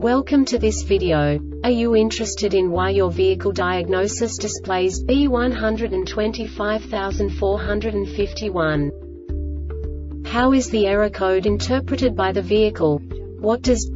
Welcome to this video. Are you interested in why your vehicle diagnosis displays B125451? How is the error code interpreted by the vehicle? What does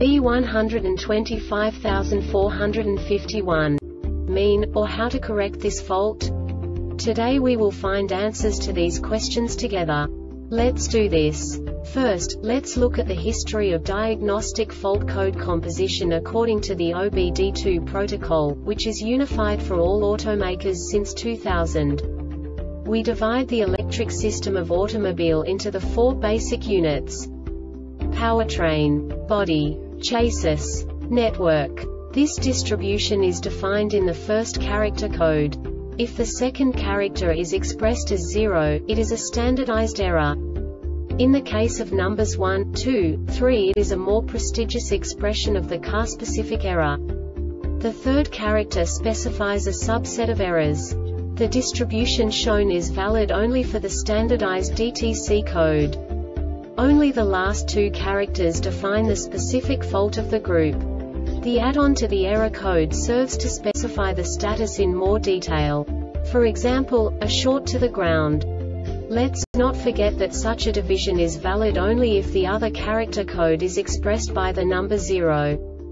B125451 mean, or how to correct this fault? Today we will find answers to these questions together. Let's do this. First, let's look at the history of diagnostic fault code composition according to the OBD2 protocol, which is unified for all automakers since 2000. We divide the electric system of automobile into the four basic units: powertrain, body, chassis, network. This distribution is defined in the first character code. If the second character is expressed as 0, it is a standardized error. In the case of numbers 1, 2, 3, it is a more prestigious expression of the car-specific error. The third character specifies a subset of errors. The distribution shown is valid only for the standardized DTC code. Only the last two characters define the specific fault of the group. The add-on to the error code serves to specify the status in more detail. For example, a short to the ground. Let's not forget that such a division is valid only if the other character code is expressed by the number 0.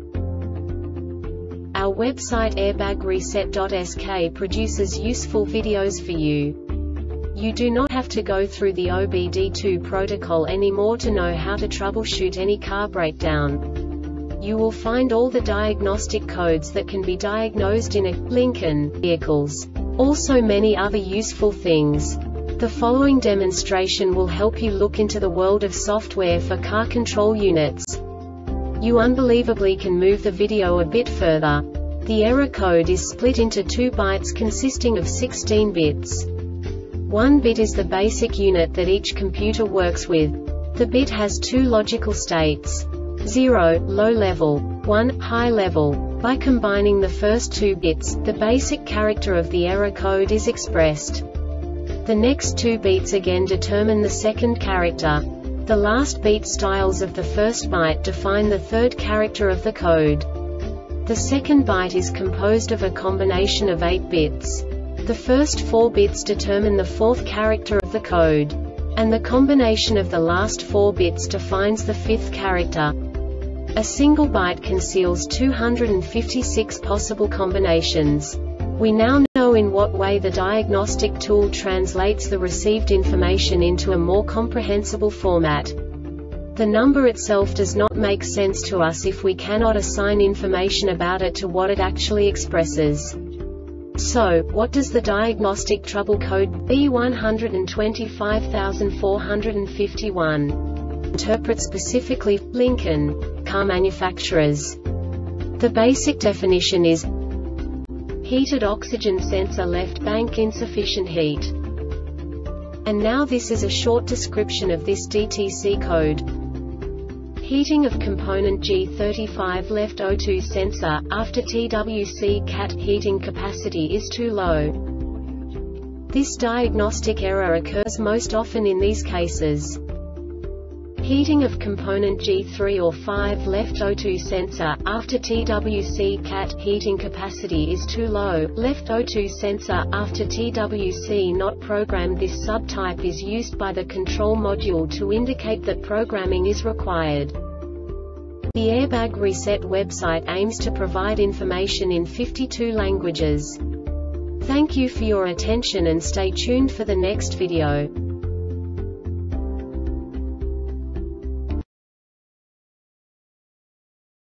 Our website airbagreset.sk produces useful videos for you. You do not have to go through the OBD2 protocol anymore to know how to troubleshoot any car breakdown. You will find all the diagnostic codes that can be diagnosed in a Lincoln vehicles. Also many other useful things. The following demonstration will help you look into the world of software for car control units. You unbelievably can move the video a bit further. The error code is split into 2 bytes consisting of 16 bits. 1 bit is the basic unit that each computer works with. The bit has 2 logical states: 0, low level, 1, high level. By combining the first 2 bits, the basic character of the error code is expressed. The next 2 beats again determine the second character. The last beat styles of the first byte define the third character of the code. The second byte is composed of a combination of 8 bits. The first 4 bits determine the fourth character of the code. And the combination of the last 4 bits defines the fifth character. A single byte conceals 256 possible combinations. We now know in what way the diagnostic tool translates the received information into a more comprehensible format. The number itself does not make sense to us if we cannot assign information about it to what it actually expresses. So, what does the diagnostic trouble code B125451 interpret specifically for Lincoln car manufacturers? The basic definition is: heated oxygen sensor left bank insufficient heat. And now this is a short description of this DTC code. Heating of component G35 left O2 sensor, after TWC CAT heating capacity is too low. This diagnostic error occurs most often in these cases: heating of component G3 or 5 left O2 sensor, after TWC CAT heating capacity is too low, left O2 sensor, after TWC not programmed. This subtype is used by the control module to indicate that programming is required. The Airbag Reset website aims to provide information in 52 languages. Thank you for your attention and stay tuned for the next video.